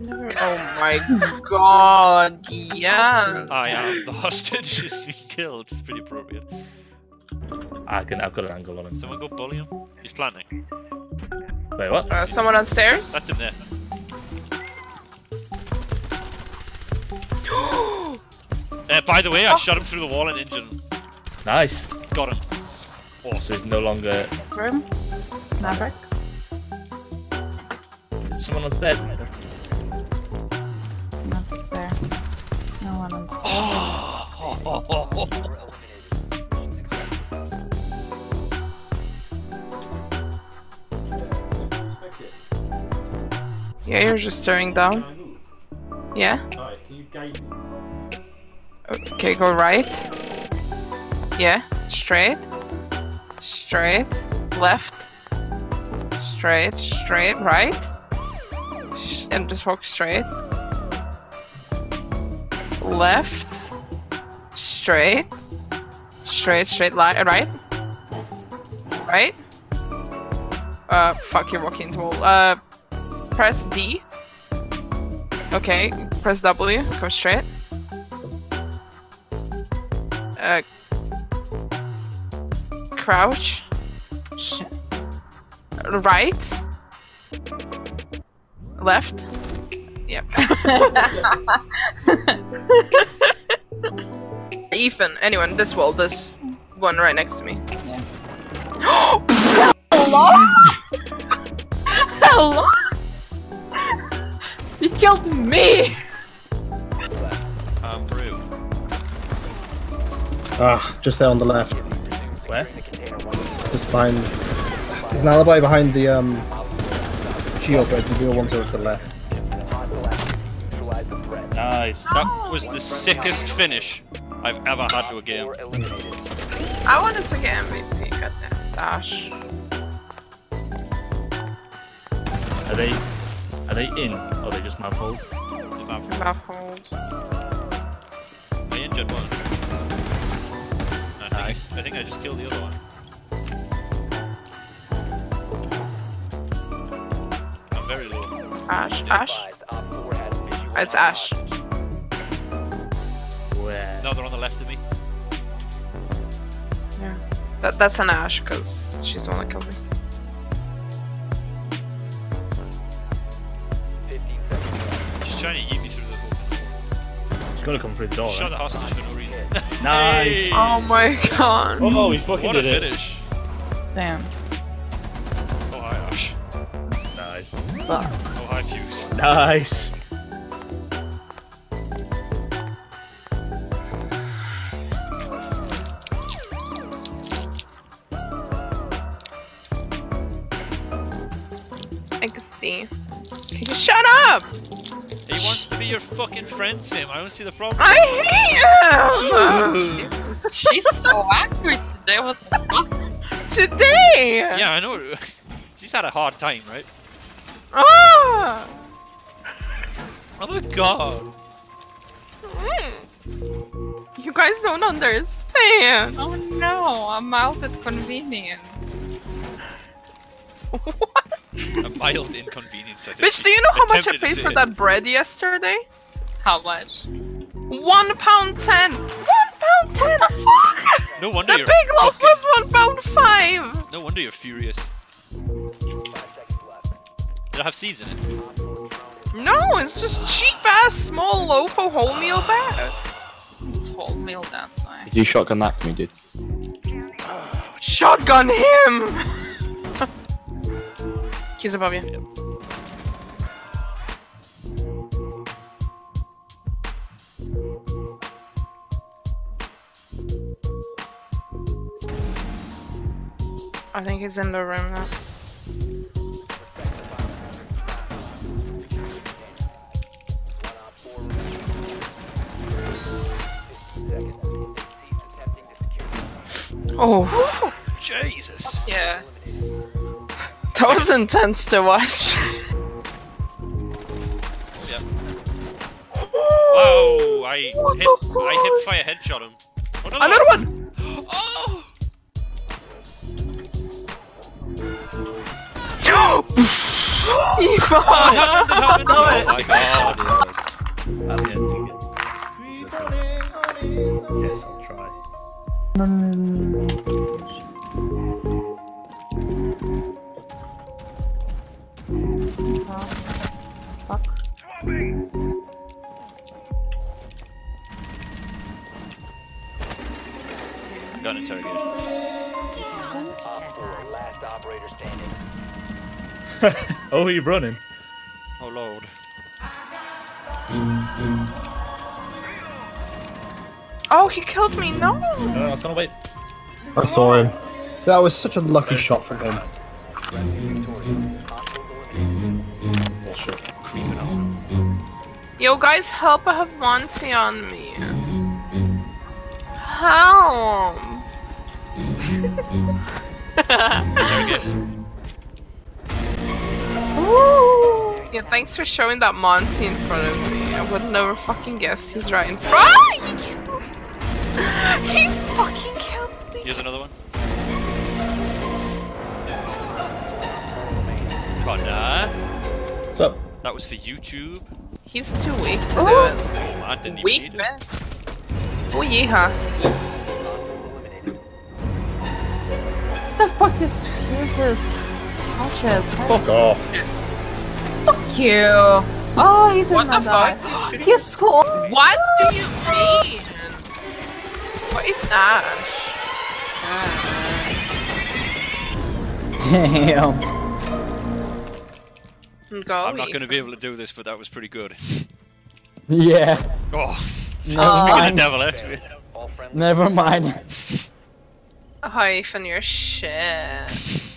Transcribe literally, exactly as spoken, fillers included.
Oh my god, yeah. I am the hostage who's been killed. It's pretty appropriate. I can. I've got an angle on him. Someone go bully him. He's planting. Wait, what? Uh, someone on stairs? That's him there. uh, by the way, I oh. shot him through the wall and injured him. Nice. Got him. Oh, so he's no longer. Room. Maverick. Is someone on stairs? Is there? Nothing there. No one on stairs. Oh. Yeah, you're just staring down. Yeah. Alright, can you guide me? Okay, go right. Yeah, straight. Straight. Left. Straight, straight, right. Sh and just walk straight. Left. Straight. Straight, straight, li right. Right. Uh, fuck, you're walking into the wall. Uh, press D. Okay, press W, go straight. Uh, crouch. Shit. Right. Left. Yep. Ethan, anyone, this wall, this one right next to me. Yeah. Hello? Hello? You killed me! Um, Brew. Ah, just there on the left. Where? Just behind. There's an alibi behind the um shield, but the other one's over to the left. Nice. That was the sickest finish I've ever had to a game. I wanted to get M V P, goddamn Dash. Are they? Are they in? Or are they just mouth hold? Mouth hold. I injured one. I think, Nice. I think I just killed the other one. I'm very low. Ash, Ash. It's Ash. Where? No, they're on the left of me. Yeah. That that's an Ash, because she's the one that killed me. She's trying to eat me through the whole. She's gonna come through the door. Shot Right? the hostage for no reason. Nice. Hey! Oh my god. Oh, he fucking What a did it. finish. Damn. Oh, hi, Ash. Nice. Fuck. Oh, hi, Fuse. Nice. I can see. Can you shut up? He wants to be your fucking friend, Sim. I don't see the problem. I hate him! Jesus, she's so angry today, what the fuck? Today! Yeah, I know. She's had a hard time, right? Ah! Oh my god. Mm. You guys don't understand. Oh no, I'm out at convenience. What? A mild inconvenience, I think. Bitch, do you know how much I Attempted to paid say for it. that bread yesterday? How much? One pound ten! One pound ten! What the fuck? No wonder The you're big loaf fucking- was one pound five! No wonder you're furious. Did it have seeds in it? No, it's just cheap ass small loaf of wholemeal bread. It's whole meal that side. Did you shotgun that for me, dude? Shotgun him! He's above you. I think he's in the room now. Oh, Jesus. Yeah. that was intense to watch. Oh, yeah. Whoa! I What hit, the fuck? I hip fire headshot him. Oh, no, no. Another one! Oh! Eva! Oh my god. I'll get tickets. Yes, I'll try. Fuck. Gun interrogation. Last operator standing. Oh, you're running. Oh lord. Oh, he killed me, no! No, no, I was gonna wait. I saw him. That was such a lucky shot from him. Bullshit. Creeping on. Yo, guys, help! I have Monty on me. Help! Interrogation. Yeah, thanks for showing that Monty in front of me. I would never fucking guessed he's right in front. Ah, he killed. He fucking killed me. Here's another one. Connor. What's up? That was for YouTube. He's too weak to Oh. do it. Oh, I didn't even Weak, need it. man. Oh, yeehaw. What the fuck is fuses? Touches. Fuck off. Fuck you. Oh, he did What the not die. fuck? He scored. What do you mean? What is Ash? Damn. Go. I'm not going to be able to do this, but that was pretty good. Yeah. Oh, Never speaking of mind. devil, eh? Never mind. Oh, Ethan, you're shit.